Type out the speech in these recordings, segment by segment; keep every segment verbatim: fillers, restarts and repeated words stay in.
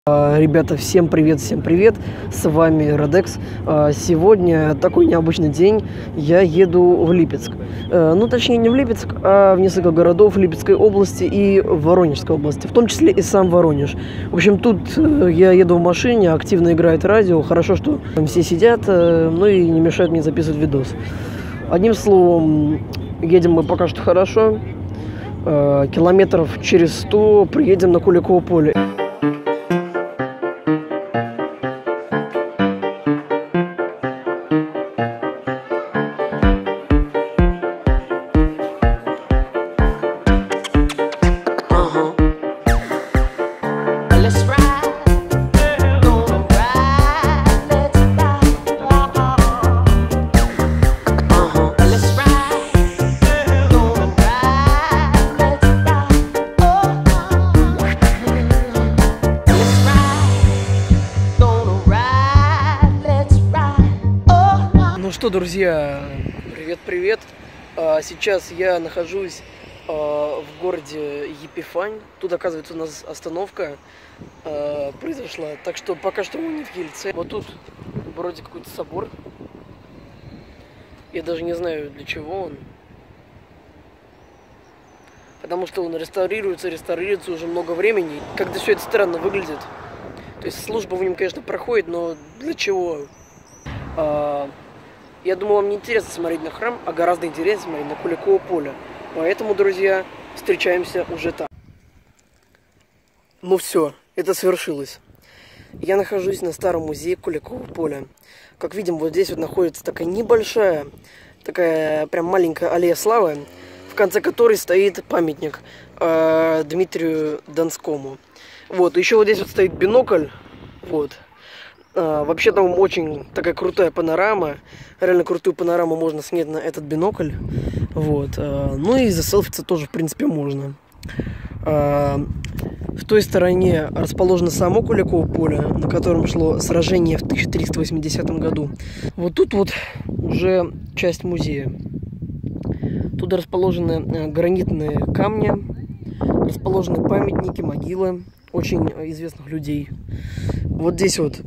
Ребята, всем привет, всем привет, с вами Радекс. Сегодня такой необычный день, я еду в Липецк. Ну, точнее, не в Липецк, а в несколько городов Липецкой области и Воронежской области, в том числе и сам Воронеж. В общем, тут я еду в машине, активно играет радио, хорошо, что все сидят, ну и не мешают мне записывать видос. Одним словом, едем мы пока что хорошо, километров через сто приедем на Куликово поле. Ну что, друзья, привет-привет. Сейчас я нахожусь в городе Епифань. Тут, оказывается, у нас остановка произошла. Так что пока что мы не в Ельце. Вот тут вроде какой-то собор. Я даже не знаю, для чего он. Потому что он реставрируется, реставрируется уже много времени. Как-то все это странно выглядит. То есть служба в нем, конечно, проходит, но для чего? Я думаю, вам не интересно смотреть на храм, а гораздо интереснее смотреть на Куликово поле. Поэтому, друзья, встречаемся уже там. Ну все, это свершилось. Я нахожусь на старом музее Куликово поля. Как видим, вот здесь вот находится такая небольшая, такая прям маленькая аллея славы, в конце которой стоит памятник э, Дмитрию Донскому. Вот, еще вот здесь вот стоит бинокль, вот. А, вообще там очень такая крутая панорама. Реально крутую панораму можно снять на этот бинокль. Вот. А, ну и заселфиться тоже, в принципе, можно. А, в той стороне расположено само Куликово поле, на котором шло сражение в тысяча триста восьмидесятом году. Вот тут вот уже часть музея. Тут расположены гранитные камни, расположены памятники, могилы очень известных людей. Вот здесь вот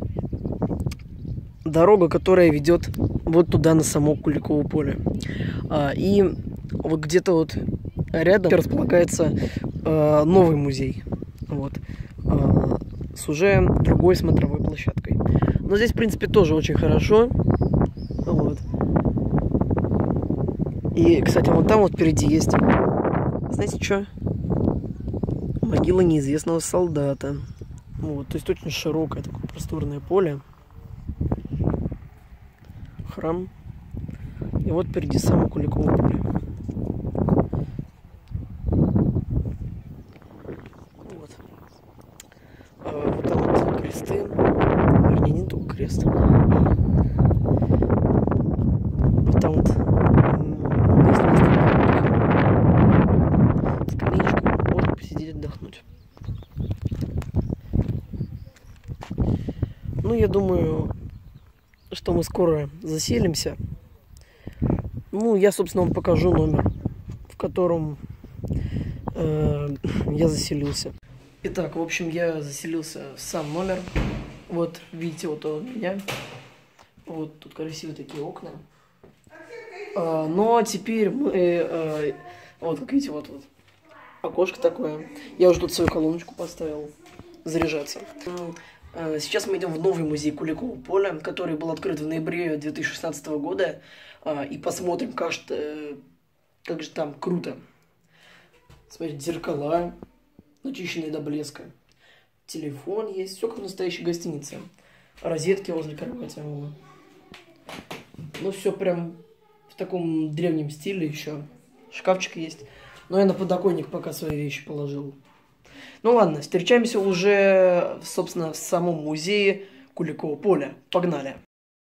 дорога, которая ведет вот туда, на само Куликово поле. А, и вот где-то вот рядом располагается а, новый музей. Вот. А, с уже другой смотровой площадкой. Но здесь, в принципе, тоже очень хорошо. Вот. И, кстати, вот там вот впереди есть, знаете что? Могила неизвестного солдата. Вот. То есть очень широкое такое просторное поле. Храм. И вот впереди само Куликово поле. Вот. А вот там вот кресты. Вернее, не только крест. Вот там вот скамеечка. Можно посидеть, отдохнуть. Ну, я думаю, что мы скоро заселимся. Ну, я, собственно, вам покажу номер, в котором э, я заселился. Итак, в общем, я заселился в сам номер. Вот, видите, вот он у меня. Вот тут красивые такие окна. А, ну, а теперь мы... Э, вот, как видите, вот, вот окошко такое. Я уже тут свою колоночку поставил заряжаться. Сейчас мы идем в новый музей Куликово поля, который был открыт в ноябре две тысячи шестнадцатого года. И посмотрим, как же, как же там круто. Смотрите, зеркала, начищенные до блеска. Телефон есть, все как в настоящей гостинице. Розетки возле кровати. Ну, все прям в таком древнем стиле еще. Шкафчик есть. Но я на подоконник пока свои вещи положил. Ну ладно, встречаемся уже, собственно, в самом музее Куликово поля. Погнали!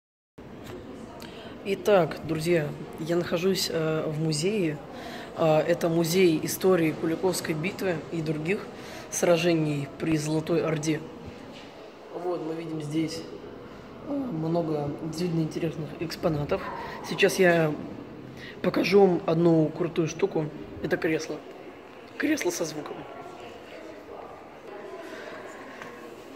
Итак, друзья, я нахожусь э, в музее. Э, это музей истории Куликовской битвы и других сражений при Золотой Орде. Вот, мы видим здесь э, много действительно интересных экспонатов. Сейчас я покажу вам одну крутую штуку. Это кресло. Кресло со звуком.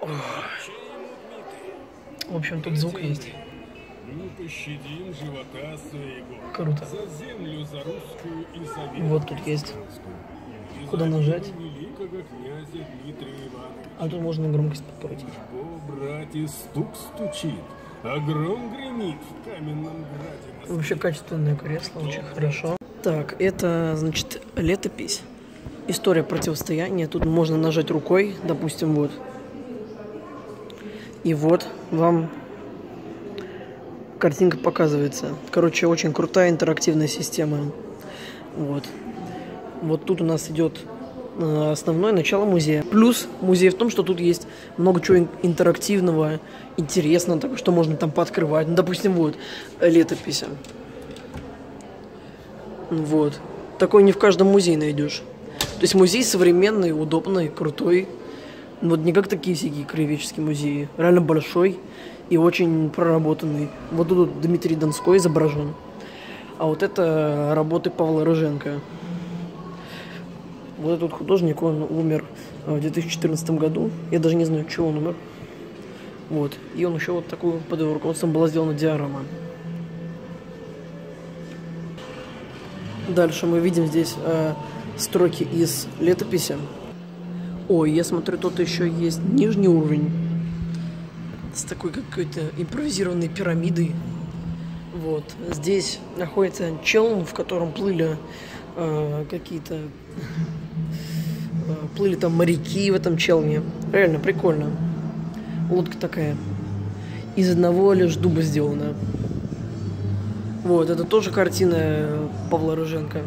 В общем, тут звук есть. Круто. Вот тут есть. Куда нажать? А тут можно громкость подкрутить. Братья, стук стучит, а гром гремит в каменном граде. Вообще качественное кресло, очень хорошо. Так, это, значит, летопись. История противостояния. Тут можно нажать рукой, допустим, вот. И вот вам картинка показывается. Короче, очень крутая интерактивная система. Вот. Вот тут у нас идет основное начало музея. Плюс музей в том, что тут есть много чего интерактивного, интересного, так что можно там пооткрывать. Ну, допустим, вот летопись. Вот. Такой не в каждом музее найдешь. То есть музей современный, удобный, крутой. Вот не как такие всякие краеведческие музеи. Реально большой и очень проработанный. Вот тут Дмитрий Донской изображен. А вот это работы Павла Рыженко. Вот этот художник, он умер в две тысячи четырнадцатом году. Я даже не знаю, чего он умер. Вот. И он еще вот такую под его руководством была сделана диорама. Дальше мы видим здесь э, строки из летописи. Ой, я смотрю, тут еще есть нижний уровень. С такой какой-то импровизированной пирамидой. Вот. Здесь находится челн, в котором плыли э, какие-то... Э, плыли там моряки в этом челне. Реально прикольно. Лодка такая. Из одного лишь дуба сделана. Вот, это тоже картина Павла Рыженко.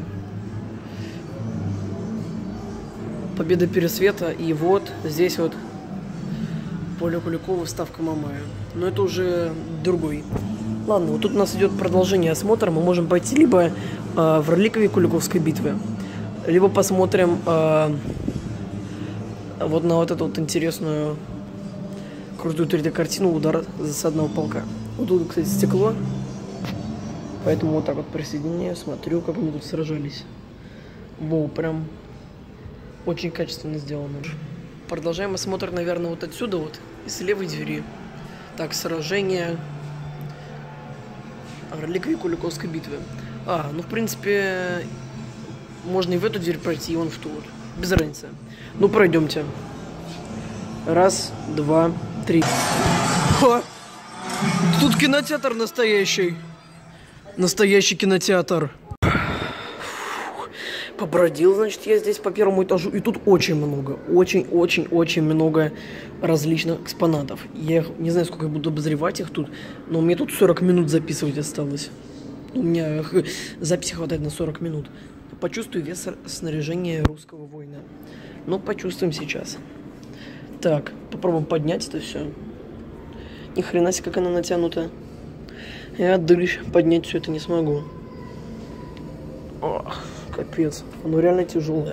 Победа Пересвета. И вот здесь вот Поля Куликова, вставка Мамая. Но это уже другой. Ладно, вот тут у нас идет продолжение осмотра. Мы можем пойти либо э, в реликвии Куликовской битвы, либо посмотрим э, вот на вот эту вот интересную крутую три дэ-картину «Удар засадного полка». Вот тут, кстати, стекло. Поэтому вот так вот присоединяю, смотрю, как они тут сражались. Воу, прям очень качественно сделано. Продолжаем осмотр, наверное, вот отсюда вот, из левой двери. Так, сражение реликвии Куликовской битвы. А, ну, в принципе, можно и в эту дверь пройти, и вон в ту вот. Без разницы. Ну, пройдемте. Раз, два, три. Ха! Тут кинотеатр настоящий. Настоящий кинотеатр. Побродил, значит, я здесь по первому этажу. И тут очень много, очень-очень-очень много различных экспонатов. Я не знаю, сколько я буду обозревать их тут, но мне тут сорок минут записывать осталось. У меня записи хватает на сорок минут. Почувствую вес снаряжения русского воина. Ну, почувствуем сейчас. Так, попробуем поднять это все. Ни хрена себе, как она натянута. Я дырищ, поднять все это не смогу. Ох, капец. Оно реально тяжелое.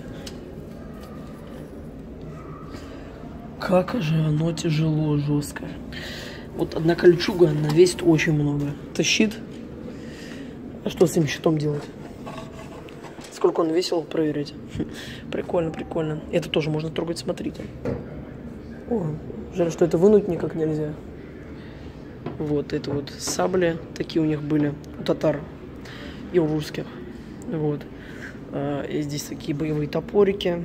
Как же оно тяжело, жестко. Вот одна кольчуга, она весит очень много. Это щит. А что с этим щитом делать? Сколько он весил, проверить. Прикольно, прикольно. Это тоже можно трогать, смотрите. О, жаль, что это вынуть никак нельзя. Вот, это вот сабли такие у них были, у татар и у русских. Вот. И здесь такие боевые топорики,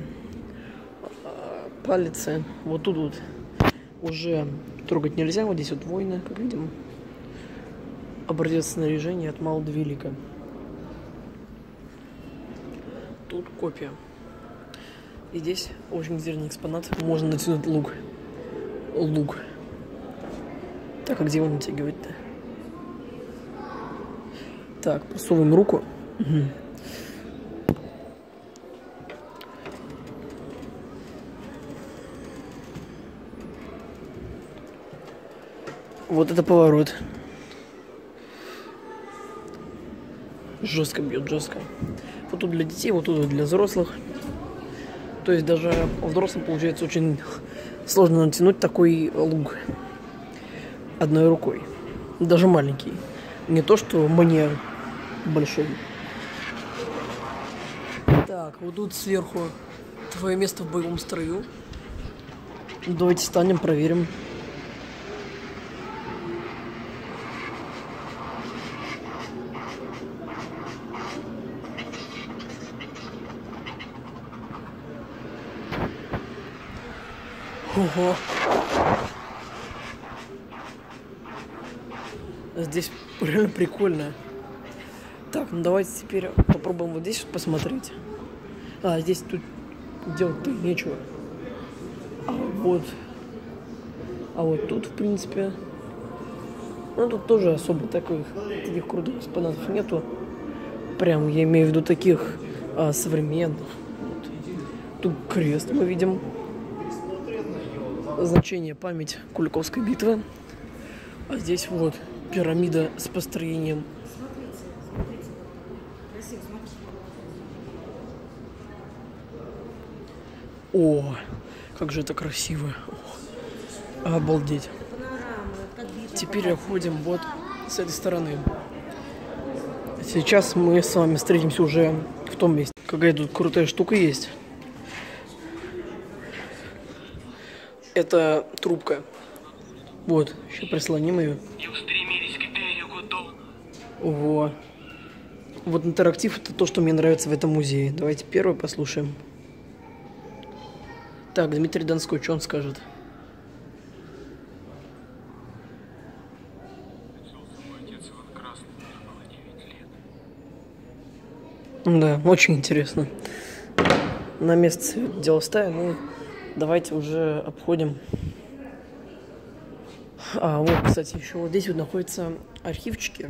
палицы. Вот тут вот уже трогать нельзя. Вот здесь вот войны, как видим. Образец снаряжения от мала до велика. Тут копия. И здесь очень интересный экспонат. Можно натянуть лук. Лук. Так, а где его натягивать-то? Так, просовываем руку. Угу. Вот это поворот. Жестко бьет, жестко. Вот тут для детей, вот тут для взрослых. То есть даже взрослым получается очень сложно натянуть такой лук одной рукой. Даже маленький. Не то, что мне большой. Так, вот тут сверху твое место в боевом строю. Давайте встанем, проверим. Ого. Здесь реально прикольно. Так, ну давайте теперь попробуем вот здесь вот посмотреть. А, здесь тут делать-то нечего. А вот. А вот тут, в принципе. Ну, тут тоже особо таких, таких крутых экспонатов нету. Прям, я имею в виду таких а, современных. Вот. Тут крест мы видим. Значение память Куликовской битвы. А здесь вот пирамида с построением. О, как же это красиво. О, обалдеть. Теперь уходим вот с этой стороны. Сейчас мы с вами встретимся уже в том месте. Какая тут крутая штука есть. Это трубка. Вот, еще прислоним ее. И устремились к берегу Дона. Ого. Вот интерактив — это то, что мне нравится в этом музее. Давайте первый послушаем. Так, Дмитрий Донской, что он скажет? Да, очень интересно. На место дело ставим. Ну, давайте уже обходим. А, вот, кстати, еще вот здесь вот находятся архивчики.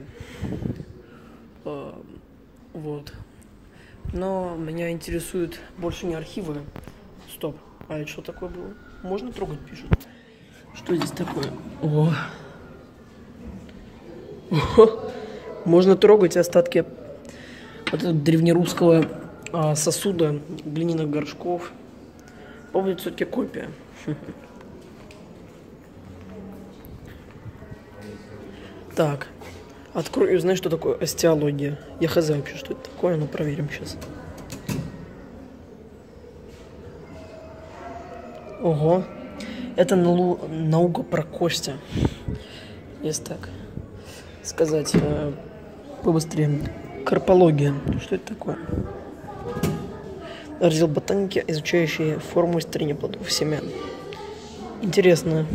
А, вот. Но меня интересуют больше не архивы. Стоп. А это что такое было? Можно трогать, пишут. Что здесь такое? О. О. Можно трогать остатки вот этого древнерусского а, сосуда, глиняных горшков. По-моему, это все-таки копия. Так. Открою, знаешь, что такое остеология? Я хз вообще, что это такое, но проверим сейчас. Ого. Это налу... наука про кости. Если так сказать э, побыстрее. Карпология. Что это такое? Раздел ботаники, изучающий форму старения плодов семян. Интересно.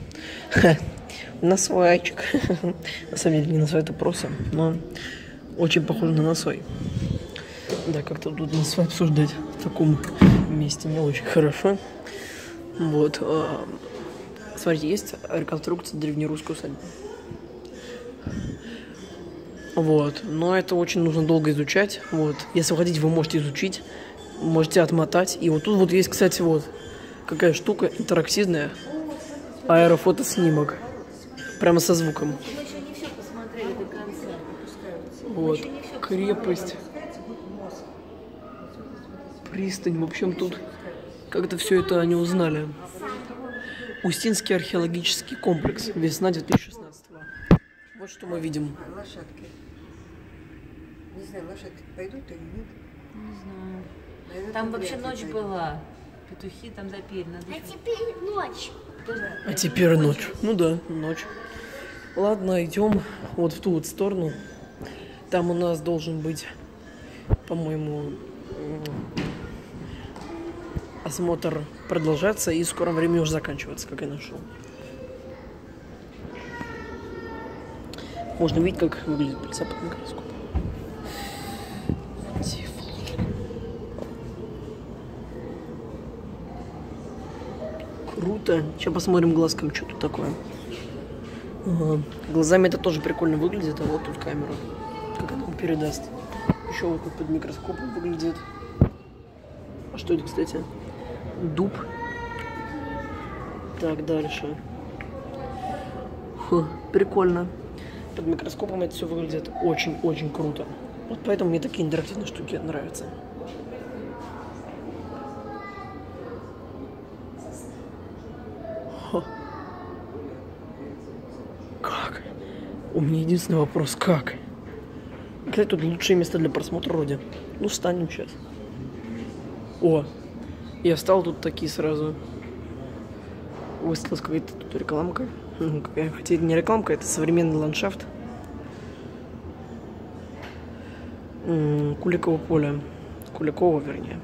Насвайчик. На самом деле не насвай, это просто, но очень похоже на насвай. Да, как-то тут насвай обсуждать в таком месте не очень хорошо. Вот. Смотрите, есть реконструкция древнерусской усадьбы. Вот. Но это очень нужно долго изучать. Вот. Если вы хотите, вы можете изучить. Можете отмотать. И вот тут вот есть, кстати, вот какая штука интерактивная. Аэрофотоснимок. Прямо со звуком. Вот. Крепость. Пристань. В общем, тут как-то все это они узнали. Устинский археологический комплекс. Весна две тысячи шестнадцатого. Вот что мы видим. Лошадки. Не знаю, лошадки пойдут или нет? Не знаю. Наверное, Там вообще вряд ли ночь пойдут. была. Петухи там допели. Надо А еще- теперь ночь. А теперь ночь. Ну да, ночь. Ладно, идем вот в ту вот сторону. Там у нас должен быть, по-моему, осмотр продолжаться и в скором времени уже заканчиваться, как я нашел. Можно видеть, как выглядит пыльца под микроскопом. Круто. Сейчас посмотрим глазком, что тут такое. Ага. Глазами это тоже прикольно выглядит, а вот тут камера. Как она передаст. Еще вот тут под микроскопом выглядит. А что это, кстати? Дуб. Так, дальше. Фу, прикольно. Под микроскопом это все выглядит очень-очень круто. Вот поэтому мне такие интерактивные штуки нравятся. Хо. Как? У меня единственный вопрос, как? Кстати, тут лучшее место для просмотра вроде. Ну, встанем сейчас. О, я встал тут такие сразу. Выставилась какая-то тут рекламка. Ну, какая- хотя это не рекламка, это современный ландшафт. М, Куликово поле. Куликово, вернее.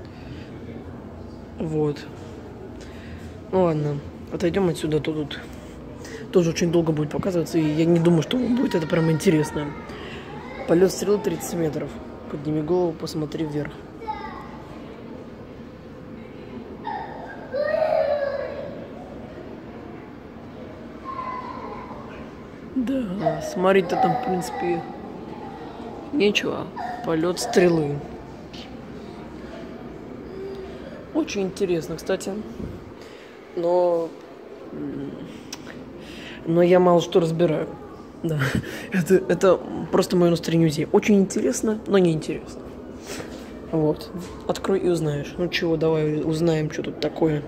Вот. Ну ладно, отойдем отсюда, то тут тоже очень долго будет показываться, и я не думаю, что будет это прям интересно. Полет стрелы тридцать метров. Подними голову, посмотри вверх. Да, смотреть-то там, в принципе, нечего. Полет стрелы. Очень интересно, кстати. Но... м, Но я мало что разбираю. Да. Это, это просто мое настроение музея. Очень интересно, но не интересно. Вот. Открой и узнаешь. Ну чего, давай узнаем, что тут такое.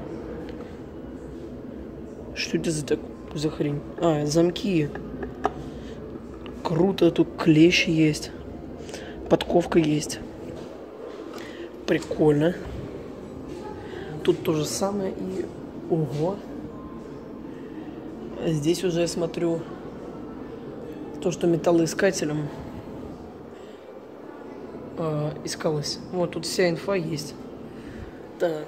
Что это за, так... за хрень? А, замки. Круто, тут клещ есть. Подковка есть. Прикольно. Тут то же самое и... Ого. Здесь уже я смотрю то, что металлоискателем э, искалось. Вот тут вся инфа есть. Так.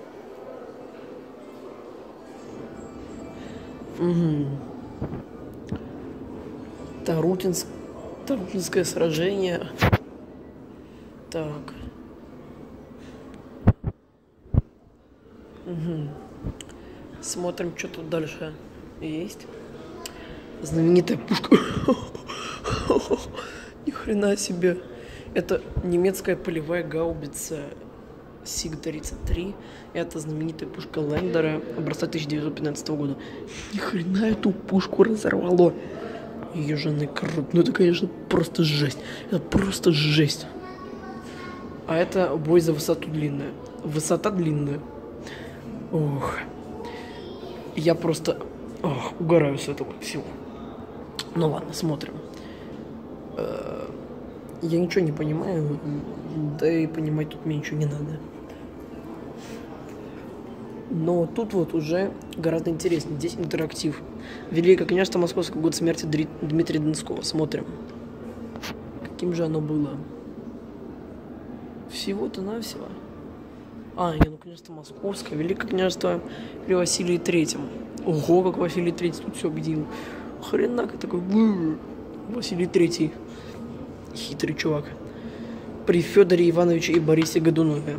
Угу. Тарутинск... Тарутинское сражение. Так. Угу. Смотрим, что тут дальше есть. Знаменитая пушка. Ни хрена себе. Это немецкая полевая гаубица Сиг тридцать три. Это знаменитая пушка Лендера образца тысяча девятьсот пятнадцатого года. Ни хрена эту пушку разорвало. Ее жены круто. Ну это, конечно, просто жесть. Это просто жесть. А это бой за высоту длинная. Высота длинная. Ох. Я просто ох, угораю с этого всего. Ну ладно, смотрим. Я ничего не понимаю, да и понимать тут мне ничего не надо. Но тут вот уже гораздо интереснее. Здесь интерактив. Великое княжество Московского, год смерти Дри... Дмитрия Донского. Смотрим. Каким же оно было? Всего-то навсего. А, не, ну княжество Московское. Великое княжество при Василии Третьем. Ого, как Василий Третий тут все объединил. Хренак, такой Василий Третий. Хитрый чувак. При Федоре Ивановиче и Борисе Годунове.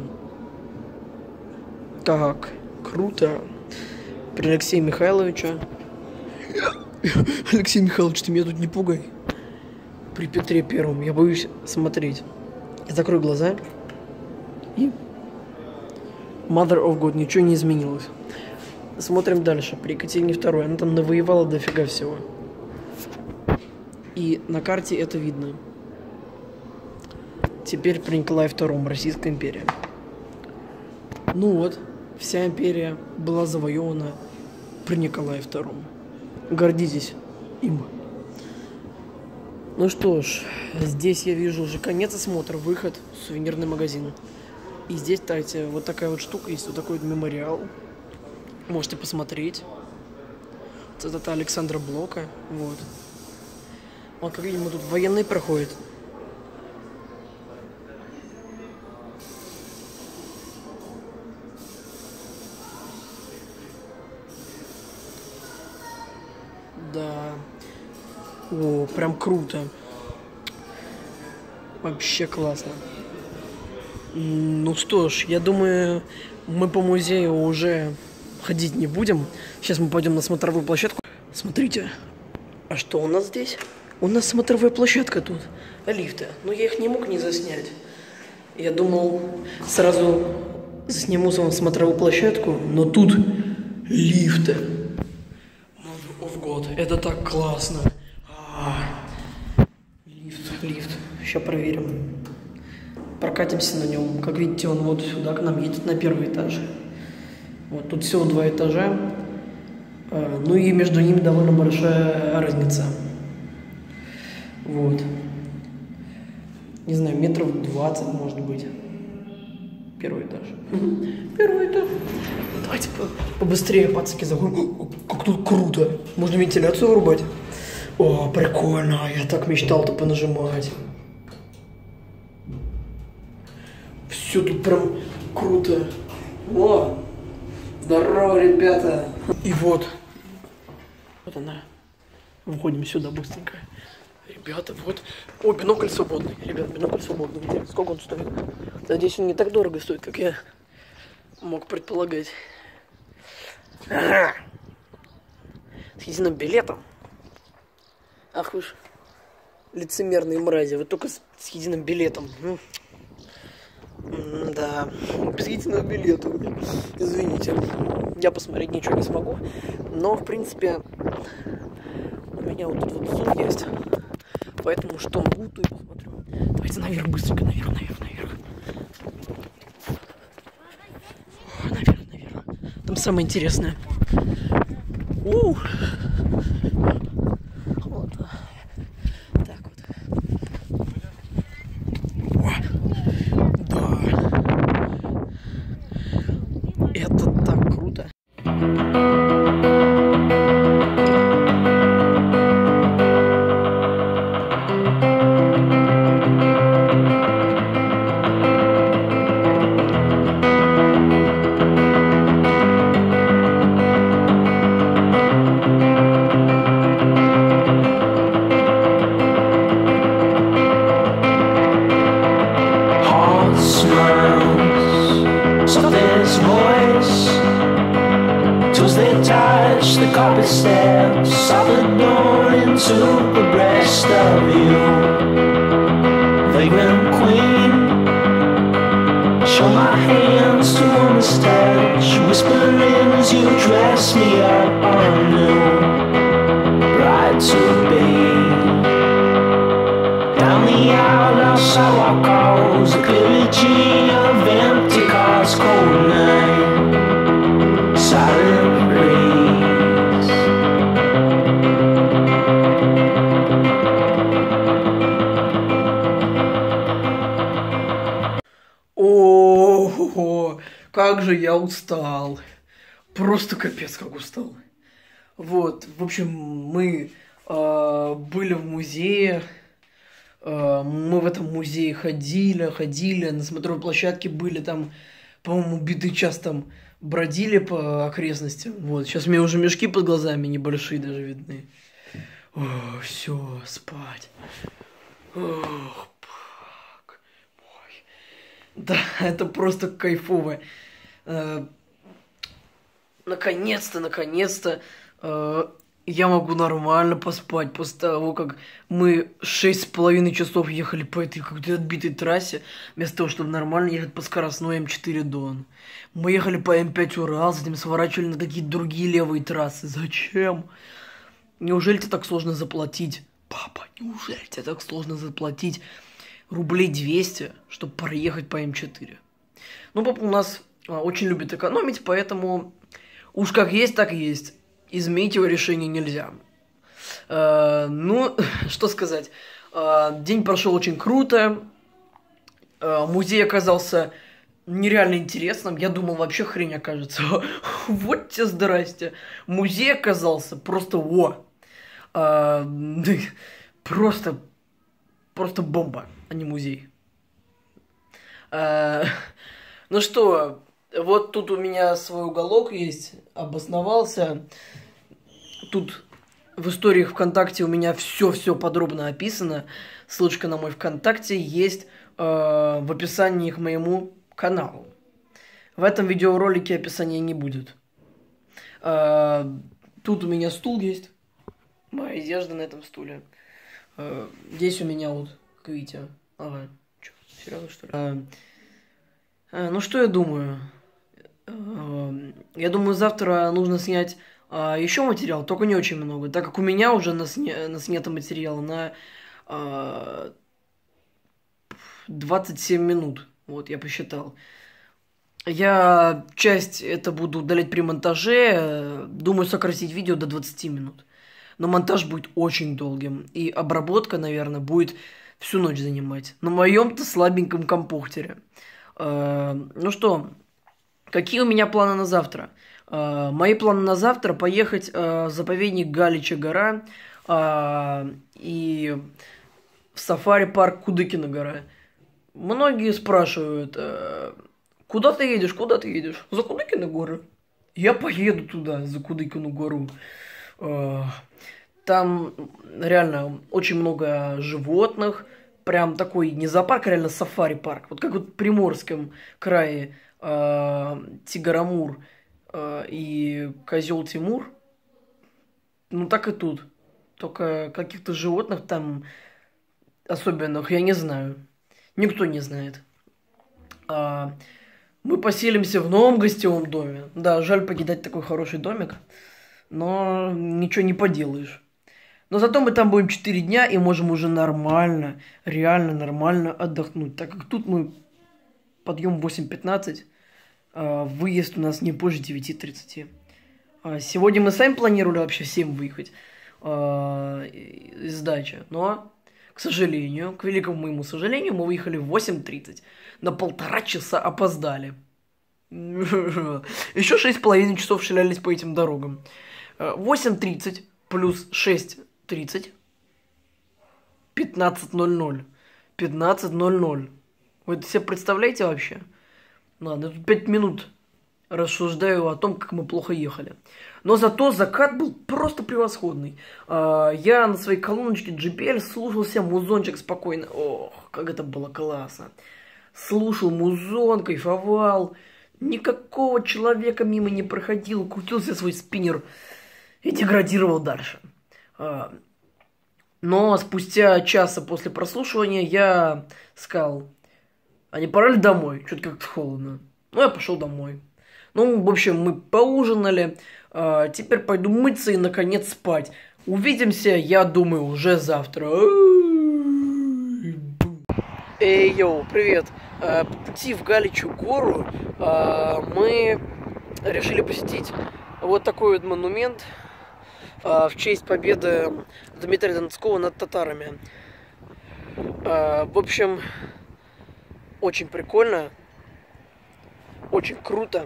Так, круто. При Алексее Михайловиче. Алексей Михайлович, ты меня тут не пугай. При Петре Первом. Я боюсь смотреть. Закрой глаза. И... Mother of God. Ничего не изменилось. Смотрим дальше. При Екатерине Второй. Она там навоевала дофига всего. И на карте это видно. Теперь при Николае Втором. Российская империя. Ну вот. Вся империя была завоевана при Николае Втором. Гордитесь им. Ну что ж. Здесь я вижу уже конец осмотра. Выход. Сувенирный магазин. И здесь, кстати, вот такая вот штука есть. Вот такой вот мемориал. Можете посмотреть. Цитата Александра Блока. Вот. Вот, как видим, тут военные проходят. Да. О, прям круто. Вообще классно. Ну что ж, я думаю, мы по музею уже ходить не будем. Сейчас мы пойдем на смотровую площадку. Смотрите. А что у нас здесь? У нас смотровая площадка тут. Лифты. Но я их не мог не заснять. Я думал, сразу засниму вам смотровую площадку, но тут лифты. Of God, это так классно. А, лифт, лифт. Сейчас проверим. Прокатимся на нем. Как видите, он вот сюда к нам едет на первый этаж. Вот тут всего два этажа. А, ну и между ними довольно большая разница. Вот. Не знаю, метров двадцать может быть. Первый этаж. Первый этаж. Давайте побыстрее, пацаки, заходим. Как тут круто. Можно вентиляцию вырубать. О, прикольно. Я так мечтал-то понажимать. Все тут прям круто. О, здорово, ребята. И вот. Вот она. Входим сюда быстренько. Ребята, вот. О, бинокль свободный. Ребят, бинокль свободный. Где? Сколько он стоит? Надеюсь, он не так дорого стоит, как я мог предполагать. Ага. С единым билетом. Ах вы ж лицемерные мрази. Вы только с, с единым билетом. Да, без единого билета. Извините. Я посмотреть ничего не смогу. Но, в принципе, у меня вот тут вот зум есть. Поэтому что могу, то и посмотрю. Давайте наверх, быстренько, наверх, наверх, наверх. Наверх, наверх. Там самое интересное. У-у-у. Вот. Так вот. О. Да. Это так круто. Touch the carpet steps of the door into the breast of you, vagrant queen. Show my hands to warm the touch, whispering as you dress me up anew. Bride to be. Down the aisle, our sidewalk calls, the clergy of empty cars, cold night, silent breeze. О, как же я устал. Просто капец как устал. Вот, в общем, мы э, были в музее. Э, мы в этом музее ходили, ходили, на смотровой площадке были там, по-моему, битый час там бродили по окрестностям. Вот, сейчас у меня уже мешки под глазами небольшие даже видны. О, все, спать. Ох, бак мой. Да, это просто кайфово. Э, наконец-то, наконец-то э, я могу нормально поспать после того, как мы шесть с половиной часов ехали по этой какой-то отбитой трассе, вместо того, чтобы нормально ехать по скоростной эм четыре Дон. Мы ехали по эм пять Урал, затем сворачивали на какие-то другие левые трассы. Зачем? Неужели тебе так сложно заплатить? Папа, неужели тебе так сложно заплатить рублей двести, чтобы проехать по эм четыре? Ну, папа у нас а, очень любит экономить, поэтому уж как есть, так и есть. Изменить его решение нельзя. Э, ну, что сказать. Э, день прошел очень круто. Э, музей оказался нереально интересным. Я думал, вообще хрень окажется. Вот тебе здрасте. Музей оказался просто во. Э, просто, просто бомба, а не музей. Э, ну что, вот тут у меня свой уголок есть, обосновался. Тут в историях ВКонтакте у меня все-все подробно описано. Ссылочка на мой ВКонтакте есть э, в описании к моему каналу. В этом видеоролике описания не будет. Э, тут у меня стул есть. Моя одежда на этом стуле. Э, здесь у меня вот, как видите. Ага, что, серьезно что ли? Э, э, ну что я думаю? Я думаю, завтра нужно снять а, еще материал, только не очень много, так как у меня уже насня... наснято материала на а, двадцать семь минут. Вот, я посчитал. Я часть это буду удалять при монтаже. Думаю, сократить видео до двадцати минут. Но монтаж будет очень долгим. И обработка, наверное, будет всю ночь занимать. На моем-то слабеньком компьютере. Э, ну что, какие у меня планы на завтра? Э, мои планы на завтра поехать э, в заповедник Галичья гора э, и в сафари-парк Кудыкина гора. Многие спрашивают, э, куда ты едешь, куда ты едешь? За Кудыкину гору. Я поеду туда, за Кудыкину гору. Э, там реально очень много животных. Прям такой не зоопарк, а реально сафари-парк. Вот как вот в Приморском крае э, Тигр-Амур э, и козел Тимур. Ну так и тут. Только каких-то животных там особенных я не знаю. Никто не знает. А, мы поселимся в новом гостевом доме. Да, жаль покидать такой хороший домик. Но ничего не поделаешь. Но зато мы там будем четыре дня и можем уже нормально, реально нормально отдохнуть. Так как тут мы подъем в восемь пятнадцать, а выезд у нас не позже девяти тридцати. А сегодня мы сами планировали вообще в семь выехать а, из дачи. Но, к сожалению, к великому моему сожалению, мы выехали в восемь тридцать. На полтора часа опоздали. Еще шесть с половиной часов шлялись по этим дорогам. восемь тридцать плюс шесть тридцать. пятнадцать ноль ноль. пятнадцать ноль ноль. Вы это себе представляете вообще? Ладно, тут пять минут рассуждаю о том, как мы плохо ехали. Но зато закат был просто превосходный. Я на своей колоночке джей пи эл слушал себе музончик спокойно. Ох, как это было классно. Слушал музон, кайфовал. Никакого человека мимо не проходил. Крутился свой спиннер и деградировал дальше. Но спустя часа после прослушивания я сказал, а не пора ли домой? Что-то как-то холодно. Ну, я пошел домой. Ну, в общем, мы поужинали. Теперь пойду мыться и, наконец, спать. Увидимся, я думаю, уже завтра. Эй, йоу, привет. По пути в Галичью гору мы решили посетить вот такой вот монумент в честь победы Дмитрия Донского над татарами. В общем, очень прикольно, очень круто.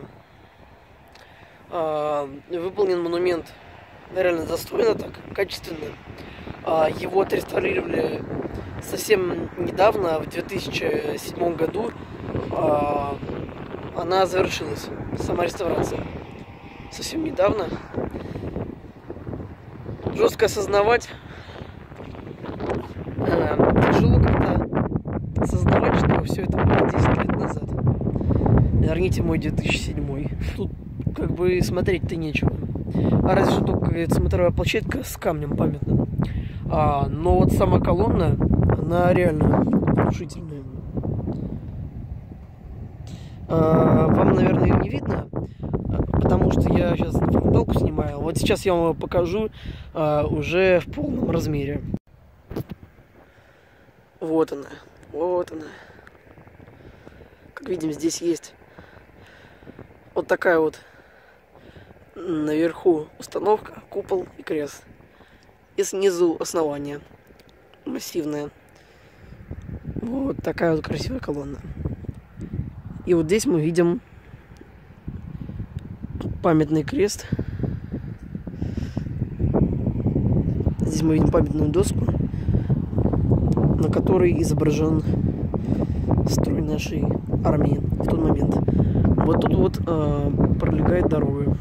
Выполнен монумент реально достойно, так, качественно. Его отреставрировали совсем недавно, в две тысячи седьмом году. Она завершилась, сама реставрация. Совсем недавно. Жестко осознавать, э, тяжело как-то осознавать, что все это было десять лет назад. Верните мой две тысячи седьмой. Тут как бы смотреть-то нечего. А разве что только смотровая площадка с камнем памятным. А, но вот сама колонна, она реально внушительная. А, вам, наверное, ее не видно, потому что я сейчас фронталку снимаю. Вот сейчас я вам покажу а, уже в полном размере. Вот она, вот она. Как видим, здесь есть вот такая вот наверху установка, купол и крест. И снизу основание массивное. Вот такая вот красивая колонна. И вот здесь мы видим памятный крест. Здесь мы видим памятную доску, на которой изображен строй нашей армии в тот момент. Вот тут вот э, пролегает дорога.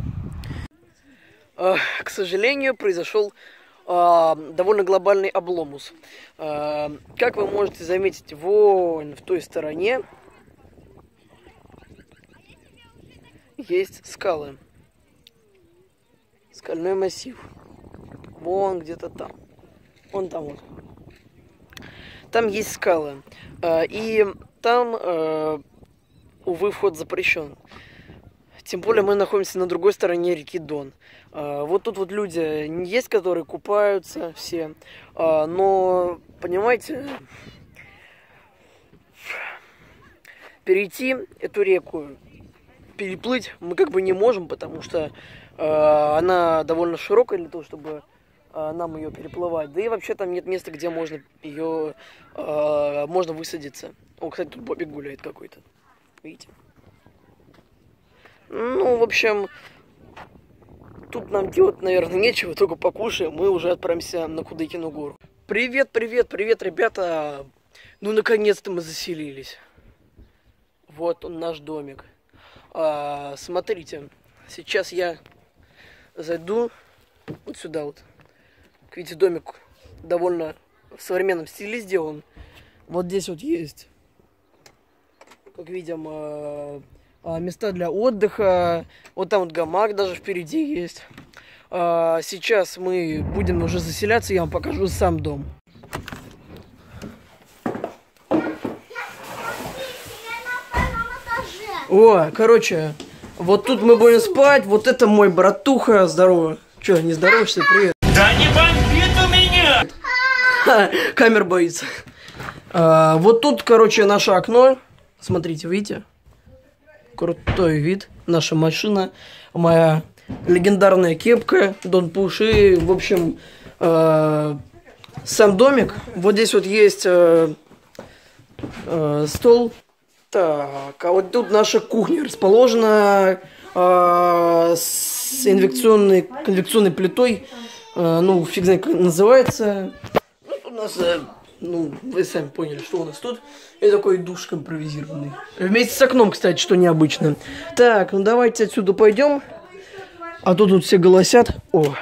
Э, к сожалению, произошел э, довольно глобальный обломус. Э, как вы можете заметить, вон в той стороне есть скалы. Скальной массив. Вон где-то там. Вон там вот. Там есть скалы. И там, увы, вход запрещен. Тем более мы находимся на другой стороне реки Дон. Вот тут вот люди есть, которые купаются все. Но, понимаете, перейти эту реку, переплыть мы как бы не можем, потому что э, она довольно широкая для того, чтобы э, нам ее переплывать. Да и вообще там нет места, где можно ее э, можно высадиться. О, кстати, тут Бобик гуляет какой-то. видите. Ну, в общем, тут нам делать, наверное, нечего, только покушаем, мы уже отправимся на Кудыкину гору. Привет, привет, привет, ребята! Ну, наконец-то мы заселились. Вот он, наш домик. А, смотрите, сейчас я зайду вот сюда вот. Как видите, домик довольно в современном стиле сделан. Вот здесь вот есть, как видим, места для отдыха. Вот там вот гамак даже впереди есть. Сейчас мы будем уже заселяться, я вам покажу сам дом. О, короче, вот тут мы будем спать. Вот это мой братуха. Здорово. Че, не здороваешься? Привет. Да не бомбит у меня! Камер боится. А, вот тут, короче, наше окно. Смотрите, видите? Крутой вид. Наша машина. Моя легендарная кепка. Дон Пуш. И, в общем, э, сам домик. Вот здесь вот есть э, э, стол. Так, а вот тут наша кухня расположена э, с инвекционной, конвекционной плитой. Э, ну, фиг знает, как называется. Ну, у нас, э, ну, вы сами поняли, что у нас тут. И такой душ импровизированный. Вместе с окном, кстати, что необычно. Так, ну давайте отсюда пойдем. А то тут все голосят. О.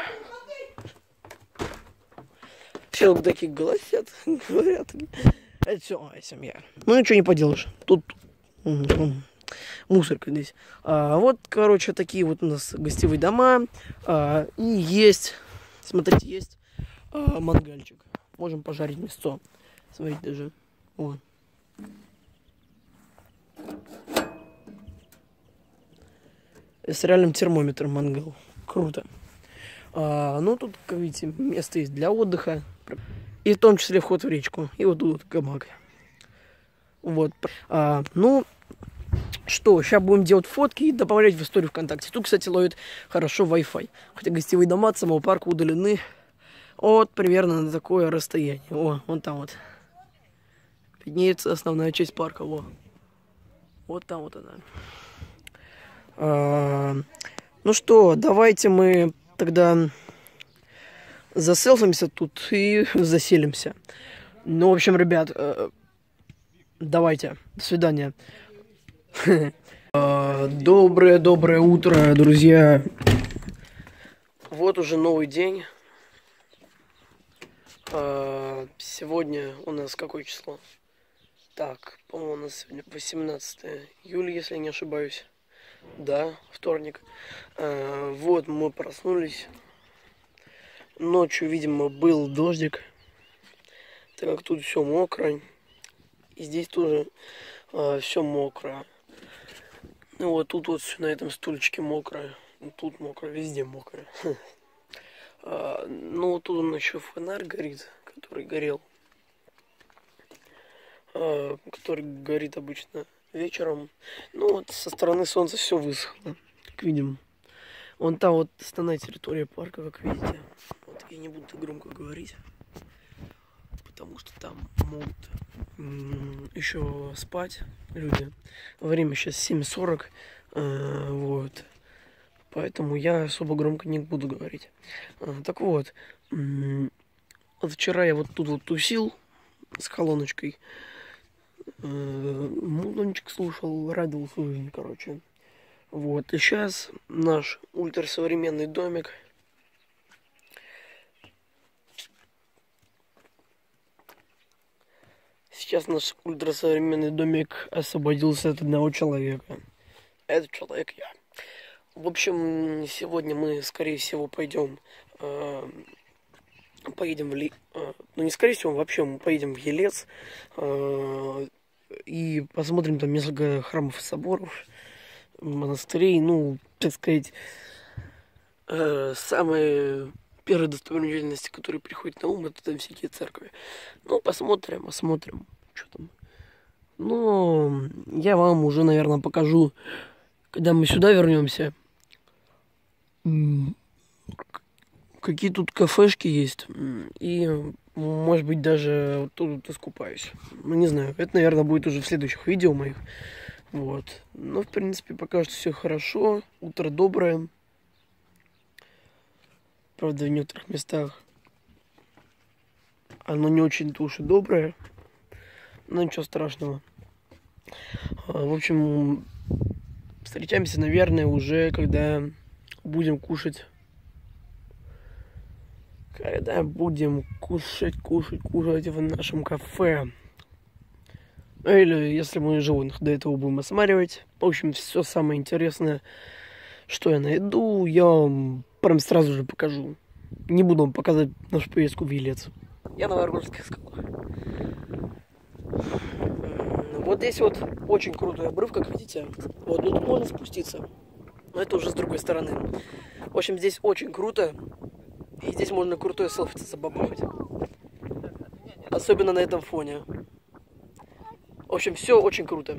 Все вот такие голосят, говорят. Это все моя семья. Ну ничего не поделаешь. Тут мусорка здесь. А, вот, короче, такие вот у нас гостевые дома. А, и есть, смотрите, есть а, мангальчик. Можем пожарить мясо. Смотрите даже. О. С реальным термометром мангал. Круто. А, ну, тут, как видите, место есть для отдыха. И в том числе вход в речку. И вот тут вот гамак. Вот. А, ну, что, сейчас будем делать фотки и добавлять в историю ВКонтакте. Тут, кстати, ловит хорошо Wi-Fi. Хотя гостевые дома от самого парка удалены от примерно на такое расстояние. О, вон там вот. Виднеется основная часть парка. Во. Вот там вот она. А, ну что, давайте мы тогда заселфимся тут и заселимся. Ну, в общем, ребят, давайте. До свидания. Доброе-доброе утро, друзья. Вот уже новый день. Сегодня у нас какое число? Так, по-моему, у нас сегодня восемнадцатое июля, если не ошибаюсь. Да, вторник. Вот мы проснулись. Ночью, видимо, был дождик, так как тут все мокро. И здесь тоже э, все мокро. Ну вот тут вот на этом стульчике мокро. Тут мокро, везде мокро. А, ну вот тут он еще фонарь горит, который горел. А, который горит обычно вечером. Ну вот со стороны солнца все высохло, как видим. Вон там вот основная территория парка, как видите. Вот я не буду так громко говорить, потому что там могут м- еще спать люди. Время сейчас семь сорок, э- вот. Поэтому я особо громко не буду говорить. А, так вот, м- вот вчера я вот тут вот тусил с колоночкой. Э- музончик слушал, радовался жизни, короче. Вот, и сейчас наш ультрасовременный домик. Сейчас наш ультрасовременный домик освободился от одного человека. Этот человек я. В общем, сегодня мы, скорее всего, пойдем, э, поедем в Ли... Э, ну, не скорее всего, вообще мы поедем в Елец. Э, и посмотрим там несколько храмов и соборов, монастырей, ну, так сказать, э, самые первые достопримечательности, которые приходят на ум, это там всякие церкви. Ну, посмотрим, посмотрим, что там. Ну, я вам уже, наверное, покажу, когда мы сюда вернемся, какие тут кафешки есть, и, может быть, даже вот тут вот искупаюсь. Ну, не знаю, это, наверное, будет уже в следующих видео моих. Вот. Но, в принципе, пока что все хорошо. Утро доброе. Правда, в некоторых местах оно не очень-то уж и доброе. Но ничего страшного. В общем, встречаемся, наверное, уже когда будем кушать. Когда будем кушать, кушать, кушать в нашем кафе. Или если мы животных до этого будем осматривать. В общем, все самое интересное, что я найду, я вам прям сразу же покажу. Не буду вам показывать нашу поездку в Елец. Я на Воронежских скалах. Вот здесь вот очень крутой обрыв, как видите. Вот, ну тут можно спуститься. Но это уже с другой стороны. В общем, здесь очень круто. И здесь можно крутое селфи забабахать. Особенно на этом фоне. В общем, все очень круто.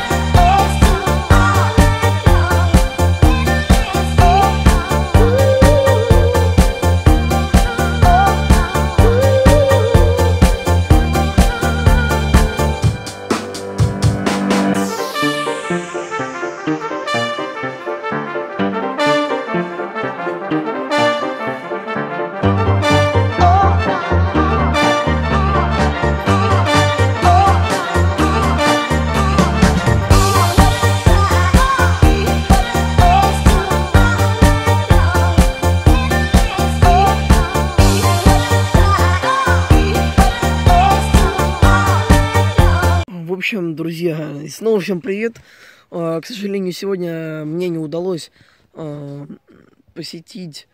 В общем, друзья, и снова всем привет. К сожалению, сегодня мне не удалось посетить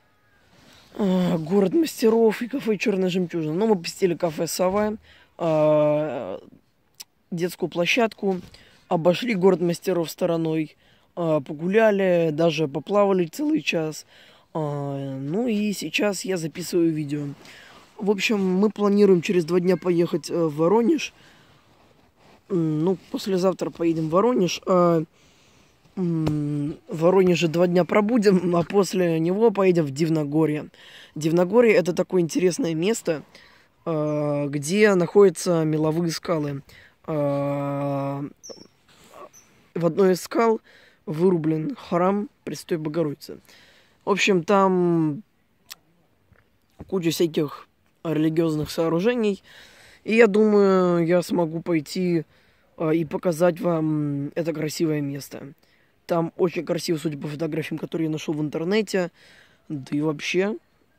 город мастеров и кафе «Черная жемчужина». Но мы посетили кафе «Сова», детскую площадку, обошли город мастеров стороной, погуляли, даже поплавали целый час. Ну и сейчас я записываю видео. В общем, мы планируем через два дня поехать в Воронеж. Ну, послезавтра поедем в Воронеж. А, в Воронеже два дня пробудем, а после него поедем в Дивногорье. Дивногорье — это такое интересное место, а, где находятся меловые скалы. А, в одной из скал вырублен храм Пресвятой Богородицы. В общем, там куча всяких религиозных сооружений. И я думаю, я смогу пойти а, и показать вам это красивое место. Там очень красиво, судя по фотографиям, которые я нашел в интернете. Да и вообще,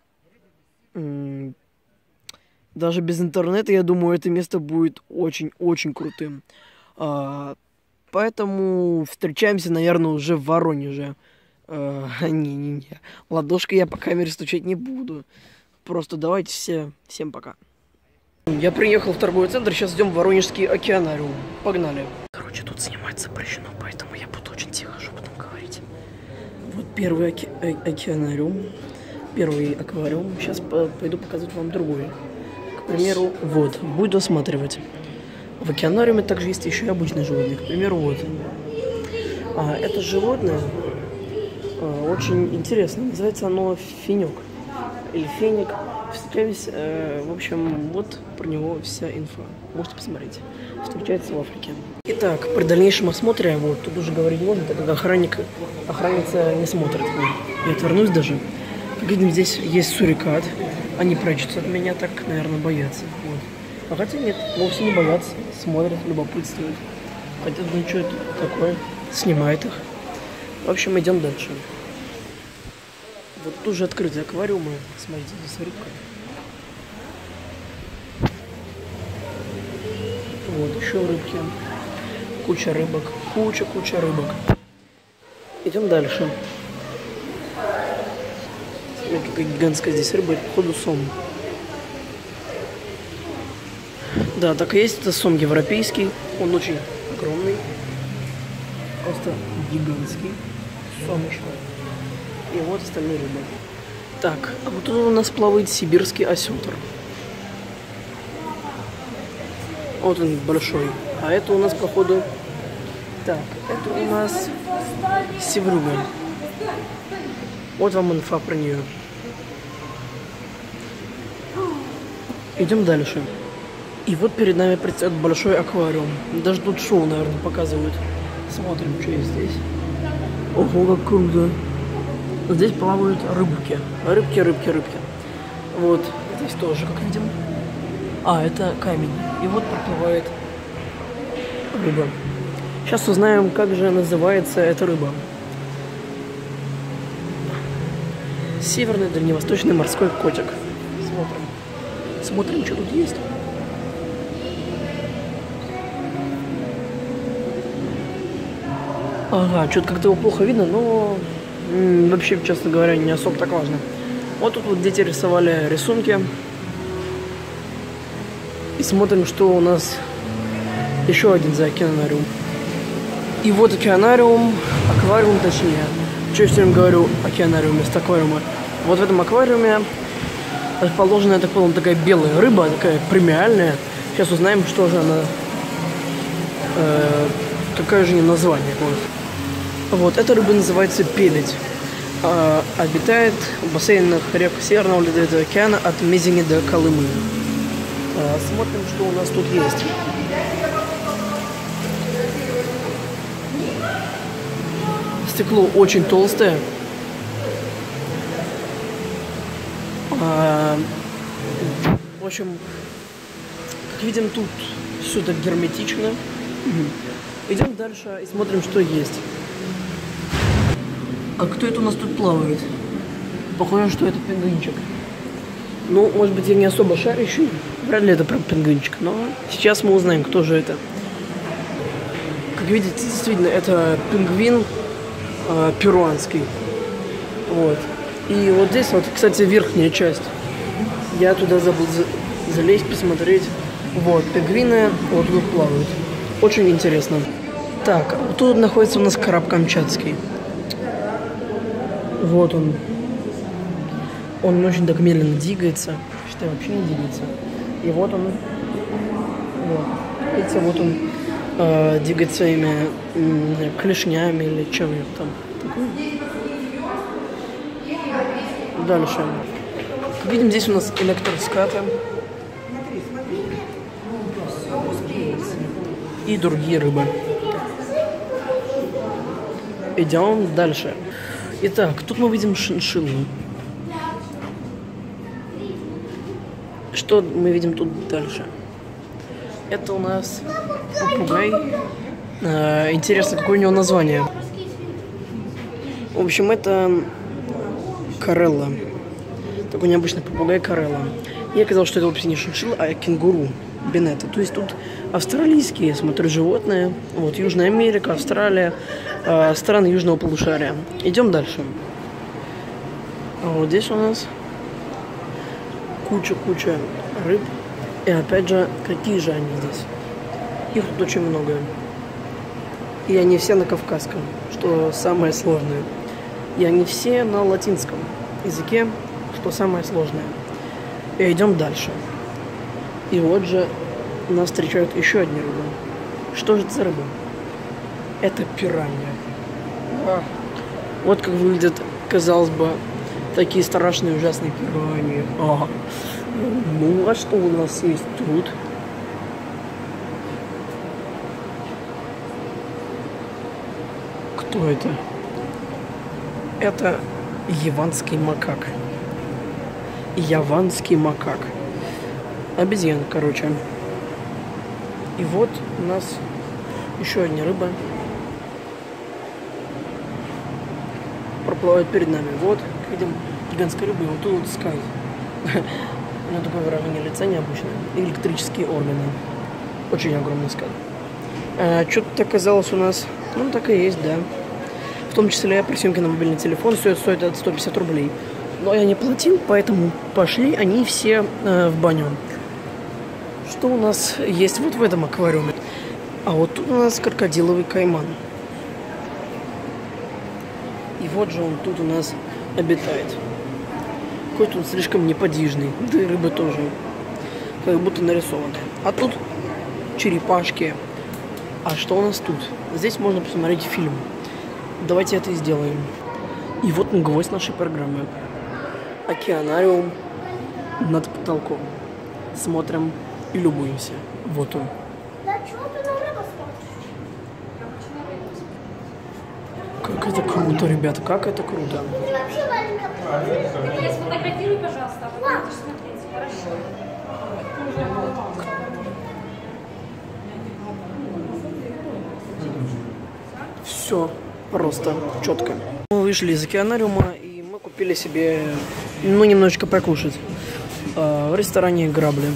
даже без интернета, я думаю, это место будет очень-очень крутым. А, поэтому встречаемся, наверное, уже в Воронеже. Не-не-не. Ладошкой я по камере стучать не буду. Просто давайте все. Всем пока. Я приехал в торговый центр, сейчас идем в Воронежский океанариум. Погнали. Короче, тут снимать запрещено, поэтому я буду очень тихо шепотом говорить. Вот первый оке океанариум, первый аквариум. Сейчас по пойду показывать вам другой. К примеру, вот, буду осматривать. В океанариуме также есть еще и обычные животные. К примеру, вот. А, это животное а, очень интересно. Называется оно фенек. Или феник. Встречались, э, в общем, вот про него вся инфа. Можете посмотреть. Встречается в Африке. Итак, при дальнейшем осмотре, вот, тут уже говорить можно, так как охранник, охранница не смотрит. Я отвернусь даже. Как видим, здесь есть сурикат. Они прячутся от меня, так, наверное, боятся. Вот. А хотя нет, вовсе не боятся. Смотрят, любопытствуют. Хотя, ну что это такое? Снимает их. В общем, идем дальше. Вот тут уже открытые аквариумы. Смотрите, здесь рыбка. Вот еще рыбки. Куча рыбок. Куча-куча рыбок. Идем дальше. Смотрите, какая гигантская здесь рыба. Это, походу, сом. Да, так и есть. Это сом европейский. Он очень огромный. Просто гигантский. Сом еще. И вот остальные рыбы. Так, а вот тут у нас плавает сибирский осетр. Вот он большой. А это у нас, походу... Так, это у нас севрюга. Вот вам инфа про нее. Идем дальше. И вот перед нами предстает большой аквариум. Даже тут шоу, наверное, показывают. Смотрим, что есть здесь. Ого, как круто. Здесь плавают рыбки. Рыбки, рыбки, рыбки. Вот, здесь тоже, как видим. А, это камень. И вот проплывает рыба. Сейчас узнаем, как же называется эта рыба. Северный дальневосточный морской котик. Смотрим. Смотрим, что тут есть. Ага, что-то как-то его плохо видно, но м, вообще, честно говоря, не особо так важно. Вот тут вот дети рисовали рисунки. И смотрим, что у нас еще один за океанариум. И вот океанариум, аквариум точнее. Что я все время говорю океанариум вместо аквариума. Вот в этом аквариуме расположена, я так понял, такая белая рыба, такая премиальная. Сейчас узнаем, что же она, э, какое же у нее название. Вот. Вот, эта рыба называется пеледь. Э, обитает в бассейнах рек Северного Ледовитого океана от Мезени до Колымы. Э, смотрим, что у нас тут есть. Стекло очень толстое. А, в общем, как видим, тут все так герметично. Угу. Идем дальше и смотрим, что есть. А кто это у нас тут плавает? Похоже, что это пингвинчик. Ну, может быть, я не особо шарящий. Вряд ли это прям пингвинчик. Но сейчас мы узнаем, кто же это. Как видите, действительно, это пингвин э, перуанский. Вот. И вот здесь вот, кстати, верхняя часть. Я туда забыл за залезть, посмотреть. Вот, пингвины вот тут плавают. Очень интересно. Так, вот тут находится у нас краб камчатский. Вот он. Он очень так медленно двигается. Считай, вообще не двигается. И вот он. Вот. Видите, вот он э, двигает своими э, клешнями или чем-нибудь там. Дальше. Как видим, здесь у нас электроскаты. И другие рыбы. Идем дальше. Итак, тут мы видим шиншиллу. Что мы видим тут дальше? Это у нас попугай. А, интересно, какое у него название. В общем, это Карелла. Такой необычный попугай Карелла. Я оказалось, что это вообще не шиншилла, а кенгуру Беннета. То есть тут австралийские, я смотрю, животные. Вот, Южная Америка, Австралия, э, страны южного полушария. Идем дальше. А вот здесь у нас куча-куча рыб. И опять же, какие же они здесь? Их тут очень много. И они все на кавказском, что самое сложное. И они все на латинском языке, что самое сложное. И идем дальше. И вот же нас встречают еще одни рыбы. Что же это за рыба? Это пиранья. А. Вот как выглядят, казалось бы, такие страшные ужасные пираньи. А. Ну, а что у нас есть тут? Кто это? Это яванский макак. Яванский макак. Обезьяна, короче. И вот у нас еще одна рыба проплывает перед нами. Вот, как видим, гигантская рыба, и вот тут вот скай. У него такое выражение лица необычное. Электрические органы. Очень огромный скай. А, что-то оказалось у нас, ну так и есть, да. В том числе при съемке на мобильный телефон стоит, стоит от сто пятьдесят рублей. Но я не платил, поэтому пошли они все э, в баню. Что у нас есть вот в этом аквариуме? А вот тут у нас крокодиловый кайман. И вот же он тут у нас обитает. Какой-то он слишком неподвижный. Да и рыбы тоже. Как будто нарисованные. А тут черепашки. А что у нас тут? Здесь можно посмотреть фильм. Давайте это и сделаем. И вот он, гвоздь нашей программы. Океанариум над потолком. Смотрим и любуемся. Вот он. Как это круто, ребята, как это круто. Сфотографируй, пожалуйста, а потом будешь смотреть. Хорошо. Все просто четко. Мы вышли из океанариума и мы купили себе, ну, немножечко покушать э, в ресторане «Грабли».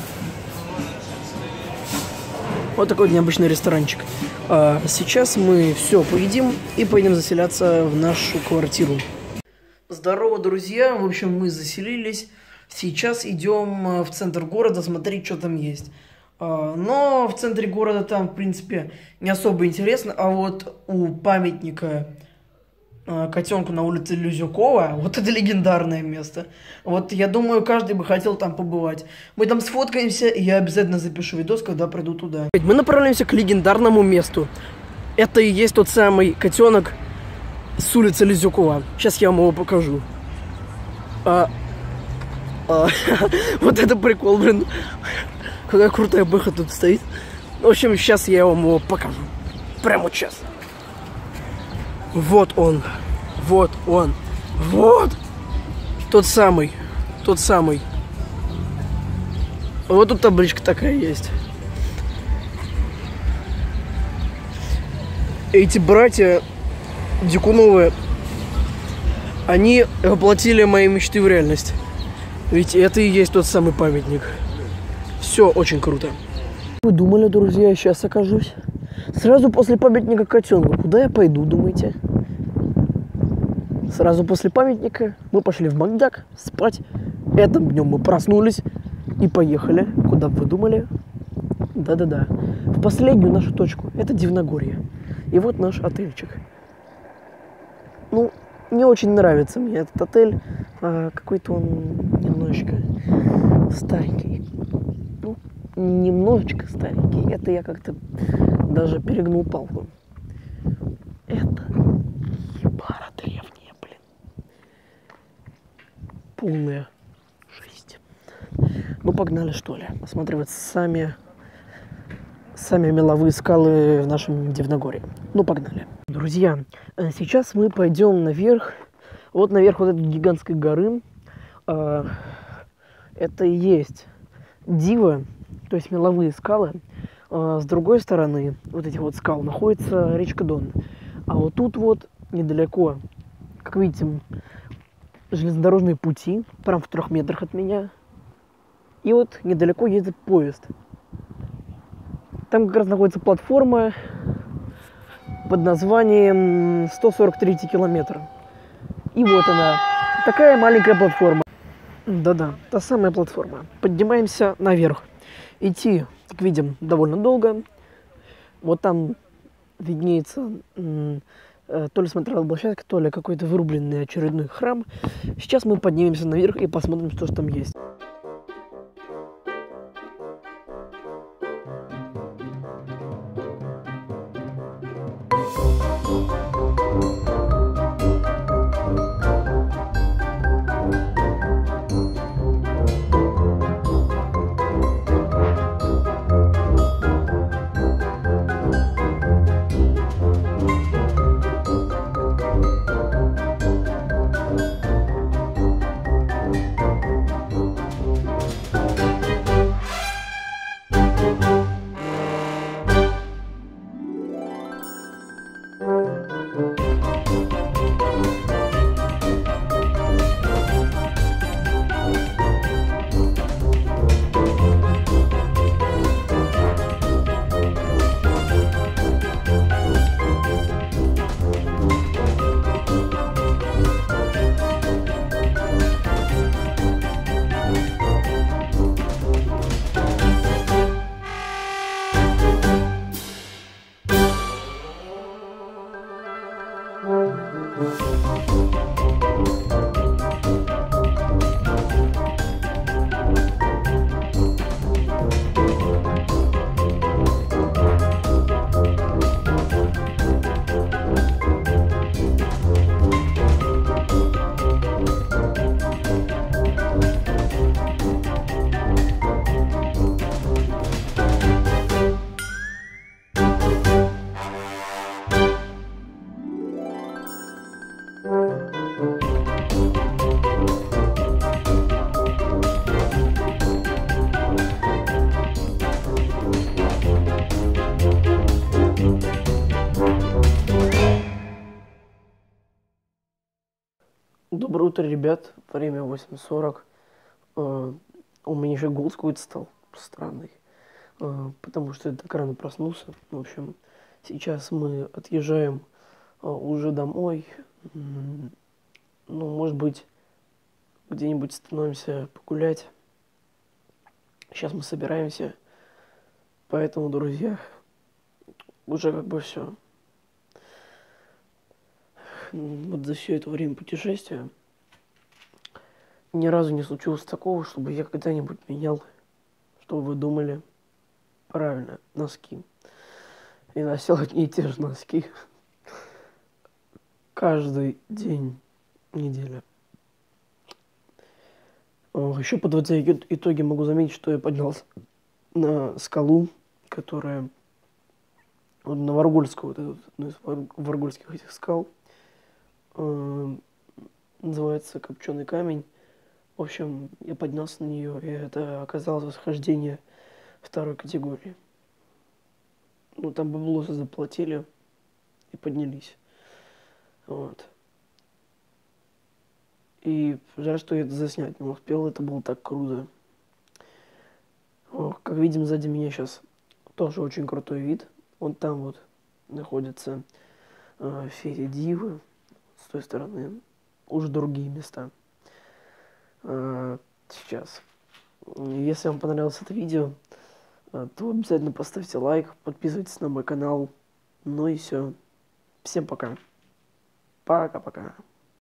Вот такой вот необычный ресторанчик. А сейчас мы все поедим и поедем заселяться в нашу квартиру. Здорово, друзья! В общем, мы заселились. Сейчас идем в центр города смотреть, что там есть. Но в центре города там, в принципе, не особо интересно. А вот у памятника котенку на улице Люзюкова, вот это легендарное место. Вот я думаю, каждый бы хотел там побывать. Мы там сфоткаемся, и я обязательно запишу видос, когда приду туда. Мы направляемся к легендарному месту. Это и есть тот самый котенок с улицы Люзюкова. Сейчас я вам его покажу. А, а, вот это прикол, блин. Какая крутая бэха тут стоит. В общем, сейчас я вам его покажу. Прямо вот сейчас. Вот он. Вот он. Вот. Тот самый. Тот самый. Вот тут табличка такая есть. Эти братья Дикуновы, они воплотили мои мечты в реальность. Ведь это и есть тот самый памятник. Все очень круто. Вы думали, друзья, я сейчас окажусь? Сразу после памятника котенку. Куда я пойду, думаете? Сразу после памятника мы пошли в Макдак спать. Этим днем мы проснулись и поехали. Куда бы вы думали? Да-да-да. В последнюю нашу точку. Это Дивногорье. И вот наш отельчик. Ну, не очень нравится мне этот отель. А, какой-то он немножечко старенький. Ну, немножечко старенький. Это я как-то даже перегнул палку. Это ебара древняя, блин. Полная жесть. Ну, погнали, что ли, осматривать сами, сами меловые скалы в нашем Дивногорье. Ну, погнали. Друзья, сейчас мы пойдем наверх. Вот наверх вот этой гигантской горы. Это и есть Дива, то есть меловые скалы. С другой стороны вот этих вот скал находится речка Дон. А вот тут вот недалеко, как видите, железнодорожные пути, прям в трех метрах от меня. И вот недалеко едет поезд. Там как раз находится платформа под названием сто сорок третий километр. И вот она, такая маленькая платформа. Да-да, та самая платформа. Поднимаемся наверх. Идти, как видим, довольно долго. Вот там виднеется то ли смотровая площадка, то ли какой-то вырубленный очередной храм. Сейчас мы поднимемся наверх и посмотрим, что же там есть. Доброе утро, ребят. Время восемь сорок. Uh, у меня еще голос какой-то стал странный, uh, потому что я так рано проснулся. В общем, сейчас мы отъезжаем uh, уже домой. Mm, ну, может быть, где-нибудь становимся погулять. Сейчас мы собираемся. Поэтому, друзья, уже как бы все. Вот за все это время путешествия ни разу не случилось такого, чтобы я когда-нибудь менял, что вы думали, правильно, носки. И носил одни и те же носки каждый день недели. Еще подводя итоги, могу заметить, что я поднялся на скалу, которая вот на Варгульскую, вот эту, одну из варгульских этих скал, э, называется Копченый камень. В общем, я поднялся на нее, и это оказалось восхождение второй категории. Ну, там баблосы заплатили и поднялись. Вот. И жаль, что я это заснять не успел, это было так круто. О, как видим, сзади меня сейчас тоже очень крутой вид. Вот там вот находится э, Фея Дивы, с той стороны уже другие места. Сейчас. Если вам понравилось это видео, то обязательно поставьте лайк, подписывайтесь на мой канал. Ну и все. Всем пока. Пока-пока.